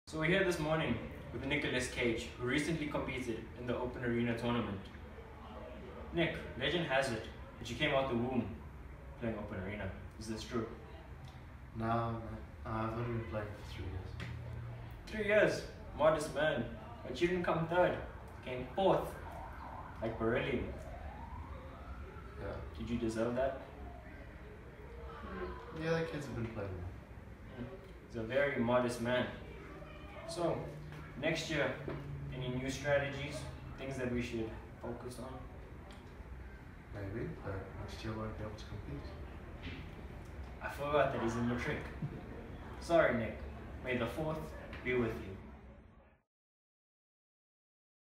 So we're here this morning with Nicolas Cage, who recently competed in the Open Arena tournament. Nick, legend has it that you came out the womb playing Open Arena. Is this true? No, I've only been playing for 3 years. 3 years, modest man. But you didn't come third, you came fourth, like Borelli. Yeah. Did you deserve that? The other kids have been playing. He's a very modest man. So, next year, any new strategies, things that we should focus on? Maybe, but next year I won't be able to compete. I forgot that he's in matric. Sorry, Nick. May the 4th be with you.